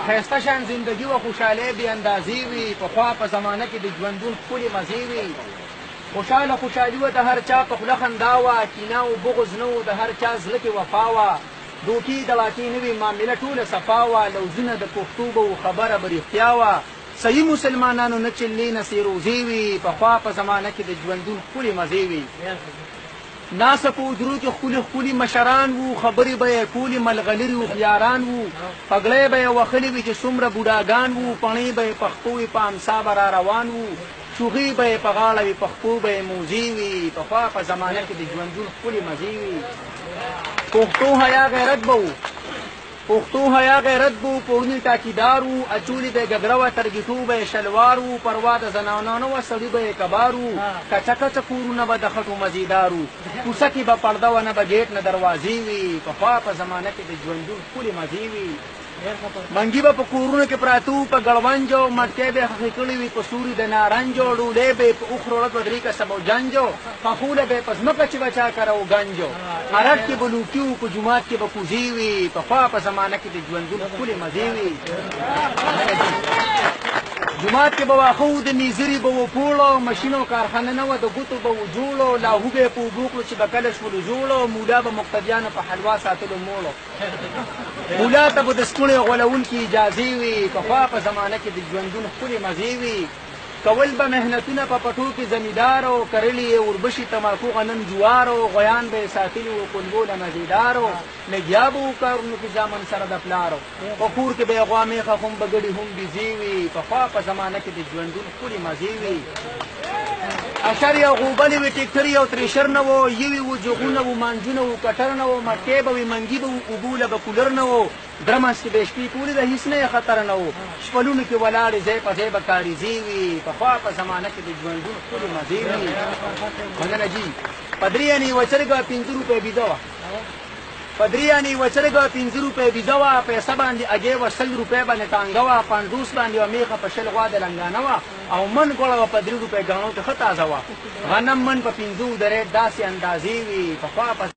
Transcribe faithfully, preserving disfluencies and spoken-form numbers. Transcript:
ښایسته شان زندګي و خوشحالۍ بې اندازې وي پخوا په زمانه کې د ژوندون ښکلې مزې وي خوشحاله خوشحالي وه د هر چا په خوله خندا وه کینه و بغض نه و د هر چا زړه کې وفا وه دوکې د واقع نه وي معامله ټوله صفا وه لوزونه د پښتو به و خبره به رښتیا وه صحیح مسلمانانو نه چلې نه سیروزې وي پخوا په زمانه کې د ژوندون ښکلې مزې وي ناسه په حجرو کې ښکلي ښکلي مشران وو خبرې به یې کولې ملغلرې هوښیاران وو پګړۍ به یې وهلې وي چې څومره بوډاګان وو پڼې به یې پښتو وي په امسا به را روان وو چوغې به یې په غاړه وي پښتو به یې موزې وي پخوا په زمانه کې د ژوندون ښکلې مزې وي پښتو حیا غیرت به وو پښتو حیا غیرت به وو پوړني ټاکیدار وو اچولې به یې ګګړه وه ترګیټو به یې شلوار وو پروا د زنانه نه وه سړي به یې کبار وو کچه کچه کورونه به د خټو مزیدار وو کوڅه کې به پرده وه نه به ګیټ نه دروازې وي پخوا په زمانه کې د ژوندون ښکلې مزې وي منګي به په کورونو کې پراته وو په ګړونجو مټکۍ به یې خښې کړې وي په سوري د نارنجو ډوډۍ به یې په اوښ روړه په درې کسه به جنجو خښوله به یې په ځمکه چې به چا کره و ګنجو عرب کې به لوکي وو په جومات کې به کوزې وي پخوا په زمانه کې د ژوندون ښکلې مزې وي جومات کې به واښه وو د میزري به و پوړو مشین او کارخانه نه وه د ګوتو به و جوړو لاهو به یې په اوبو کړو چې به کله شولو جوړو مولا به مقتدیانو په حلوا ساتلو موړو مولا ته به د ستونې غولونکي اجازې وي پخوا په زمانه کې د ژوندون ښکلې مزې وي کول به محنتونه په پټو کې زمیدارو کرلي یې وربشي تماکو غنم جوارو غویان به یې ساتلي وو کلبو له مزیدارو لګیا به وو کارونو کې زامن سره د پلارو په کور کې به یې غوا میخه هم بګړي هم بيزې وي پخوا په زمانه کې د ژوندون ښکلې مزې وي اشر یا غوبلې وي ټیکټري او تریشر نه وو یوې وو جغونه وو مانجونه وو کټر نه وو مټکۍ به وي منګي به وو اوبو له به کولر نه وو درمس کې به شپې کولې د هېڅ نه یې خطر نه وو شپلونو کې ولاړې ځای په ځای به کاریزې وي پخوا په زمانه کې د ژوندون ښکلې مزې وي مننه جي په درې انې یوه چرګه پنځه روپۍ بیده وه په درې انې یوه چرګه پنځه روپۍ بیده وه پیسه باندې اګۍ وه سل روپۍ باندې ټانګه وه پنډوس باندې یوه میخه په شل غوا د لنګانه وه او من ګوړه وه په درې روپۍ ګاڼو کې ښه تازه وه غنم من په پنځو د ریټ داسې اندازې وي پخوا په